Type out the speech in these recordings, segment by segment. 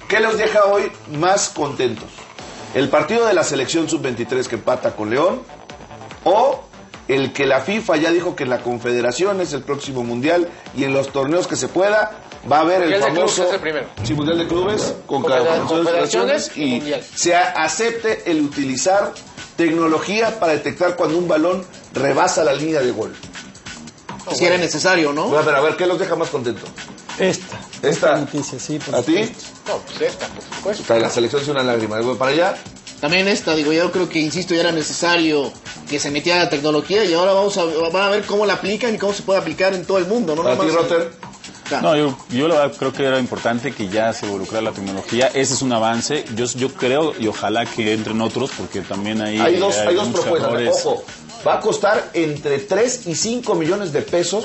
¿qué los deja hoy más contentos? ¿El partido de la selección sub-23 que empata con León? ¿O el que la FIFA ya dijo que en la Confederación es el próximo Mundial y en los torneos que se pueda va a haber el famoso Mundial de Clubes con confederaciones y mundial, se acepte el utilizar tecnología para detectar cuando un balón rebasa la línea de gol? Si era necesario, ¿no? A ver, ¿qué los deja más contentos? Esta noticia, sí. ¿A ti? No, pues esta, por supuesto. La selección es una lágrima. ¿Para allá? También esta, digo, yo creo que, insisto, ya era necesario que se metiera la tecnología y ahora van a ver cómo la aplican y cómo se puede aplicar en todo el mundo, ¿no? ¿Para ti, Rotter? No, yo la verdad creo que era importante que ya se involucrara la tecnología. Ese es un avance. Yo creo y ojalá que entren otros, porque también hay dos propuestas. Errores. Ojo, va a costar entre 3 y 5 millones de pesos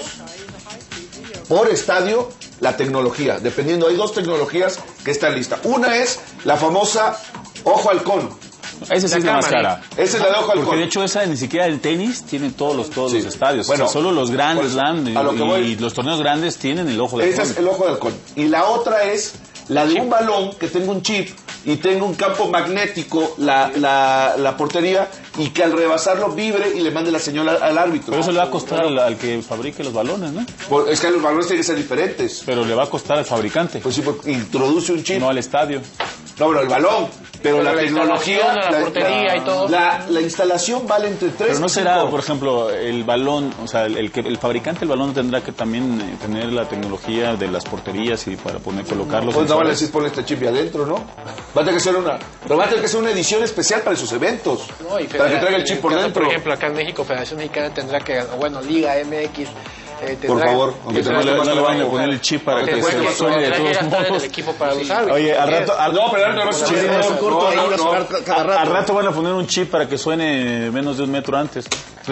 por estadio la tecnología, dependiendo. Hay dos tecnologías que están listas. Una es la famosa ojo halcón. Esa sí es la más cara. Esa es la de ojo halcón. Porque de hecho esa ni siquiera el tenis tiene todos los estadios. Bueno, o sea, solo los grandes pues, y los torneos grandes tienen el ojo de halcón. Ese es el ojo de halcón. Y la otra es la de un balón que tenga un chip y tenga un campo magnético la portería y que al rebasarlo vibre y le mande la señal al árbitro. Pero eso le va a costar al que fabrique los balones, ¿no? Es que los balones tienen que ser diferentes. Pero le va a costar al fabricante. Pues sí, porque introduce un chip. No al estadio. No, pero el balón. Pero la tecnología, la portería y todo. La instalación vale entre 3 Pero no y será, 5. por ejemplo, el balón, o sea, el fabricante del balón tendrá que también tener la tecnología de las porterías y para colocarlos. Pues no van a decir poner este chip ahí adentro, ¿no? Va a tener que ser una edición especial para esos eventos. No, y para que traiga el chip por dentro. Por ejemplo, acá en México, Federación Mexicana tendrá que, bueno, Liga MX. Por favor, aunque no le vayan a poner el chip para que se suene de todos modos. El equipo para los árbitros. Oye, al rato al rato van a poner un chip para que suene menos de 1 metro antes.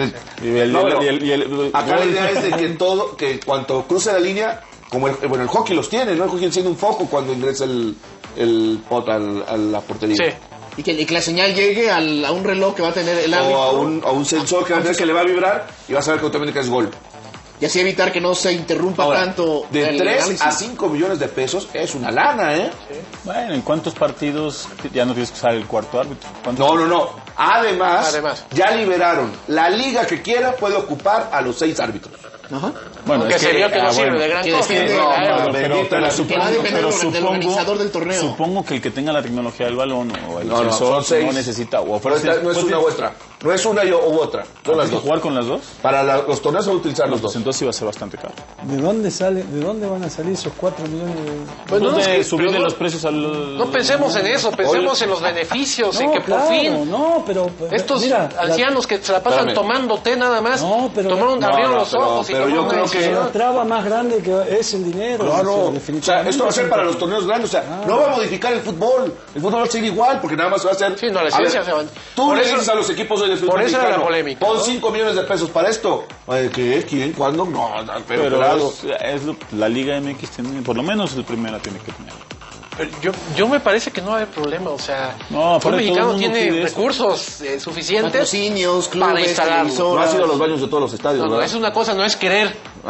Acá la idea es de que cuando cruce la línea, como el hockey los tiene, ¿no? El hockey enciende un foco cuando ingresa el pot a la portería. Sí. Y que la señal llegue a un reloj que va a tener el árbitro. O a un sensor que va a tener que le va a vibrar y va a saber que automáticamente es gol. Y así evitar que no se interrumpa tanto. De 3 a 5 millones de pesos es una lana, ¿eh? Sí. Bueno, ¿en cuántos partidos ya no tienes que usar el cuarto árbitro? No. Además, ya liberaron. La liga que quiera puede ocupar a los 6 árbitros. Ajá. Bueno, que se vio que no sirve de gran cosa. Pero supongo que el que tenga la tecnología del balón o el sensor no necesita. No es una u otra. No es una u otra. Son las dos. ¿Jugar con las dos? Para los torneos se va a utilizar los dos. Entonces iba a ser bastante caro. ¿De dónde van a salir esos 4 millones de...? Pues no, subirle los precios al... No pensemos en eso, pensemos en los beneficios, en que por fin... Estos ancianos que se la pasan tomando té nada más, abrieron los ojos pero yo creo que la traba más grande que es el dinero. Definitivamente. Esto va a ser para los torneos grandes. No va a modificar el fútbol. El fútbol va a seguir igual porque nada más va a ser... Sí, no, la ciencia se va... Tú le dices a los equipos hoy de fútbol por eso mexicano, era la polémica. Pon 5 millones de pesos para esto. ¿Qué? ¿Quién? ¿Cuándo? No, pero la Liga MX tiene, por lo menos el primera tiene que tener. Pero yo me parece que no va a haber problema, o sea, el fútbol mexicano tiene recursos suficientes, patrocinios, clubes, para instalarlo. No has ido a los baños de todos los estadios, No, es una cosa, no es querer.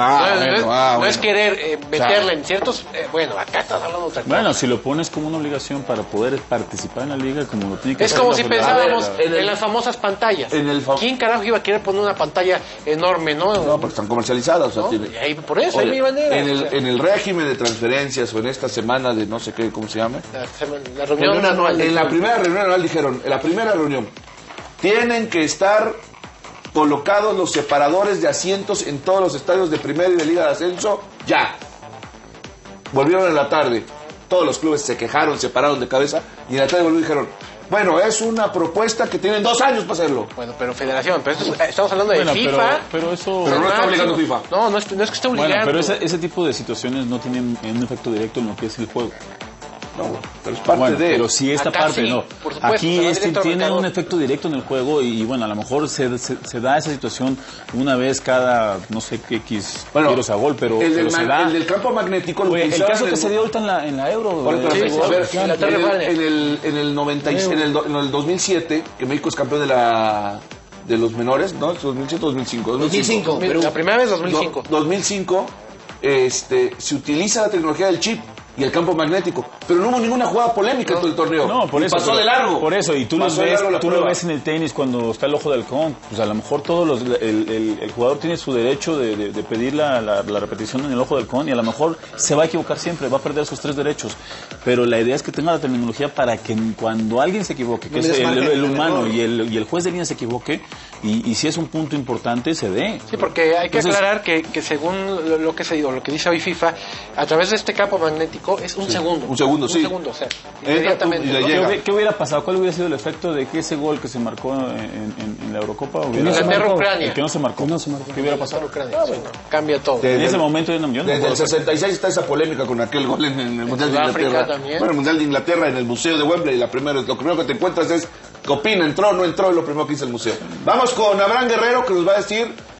No es querer meterla en ciertos... bueno, acá estás hablando de otra cosa. Bueno, si lo pones como una obligación para poder participar en la liga, como lo tiene que hacer. Es como si pensábamos en las famosas pantallas. ¿Quién carajo iba a querer poner una pantalla enorme, no? No, porque están comercializadas. ¿No? Y ahí, por eso, hay mi manera. En el régimen de transferencias o en esta semana de no sé qué, ¿cómo se llama? La reunión anual. En la primera reunión anual dijeron, en la primera reunión, tienen que estar colocados los separadores de asientos en todos los estadios de primera y de liga de ascenso, ya. Volvieron en la tarde, todos los clubes se quejaron, se pararon de cabeza, y en la tarde volvieron y dijeron, bueno, es una propuesta que tienen 2 años para hacerlo. Bueno, pero federación, pero estamos hablando de FIFA. Pero no está obligando FIFA. No es que esté obligando. Bueno, pero ese tipo de situaciones no tienen un efecto directo en lo que es el juego. No, pero es parte de... Pero si esta acá parte sí, no. Supuesto, aquí tiene un efecto directo en el juego y bueno, a lo mejor se da esa situación una vez cada, no sé qué X tiros a gol, pero se da. El del campo magnético... el caso que se dio ahorita en la Euro. En el 2007, que México es campeón de los menores, ¿no? 2007 o 2005. 2005. La primera vez 2005. 2005, se utiliza la tecnología del chip y el campo magnético. pero no hubo ninguna jugada polémica en todo el torneo. No, por eso. Pasó de largo. Por eso, y tú lo ves en el tenis cuando está el ojo de halcón. Pues a lo mejor el jugador tiene su derecho de pedir la repetición en el ojo de halcón y a lo mejor se va a equivocar siempre, va a perder sus 3 derechos. Pero la idea es que tenga la terminología para que cuando alguien se equivoque, que es el humano y el juez de línea se equivoque, y si es un punto importante, se dé. Sí, porque hay que aclarar que según lo que dice hoy FIFA, a través de este campo magnético es un segundo. Un segundo, sí. Un segundo, o sea, inmediatamente. ¿Qué hubiera pasado? ¿Cuál hubiera sido el efecto de que ese gol que se marcó en la Eurocopa Inglaterra-Ucrania? Que no se marcó. ¿Qué hubiera pasado? Ucrania, sí, no. Cambia todo. En ese momento yo no desde el 66 está esa polémica con aquel gol en el Mundial de Inglaterra. También. Bueno, el Mundial de Inglaterra en el Museo de Wembley, lo primero que te encuentras es ¿qué opina? ¿Entró o no entró? Es lo primero que dice el museo. Vamos con Abraham Guerrero, que nos va a decir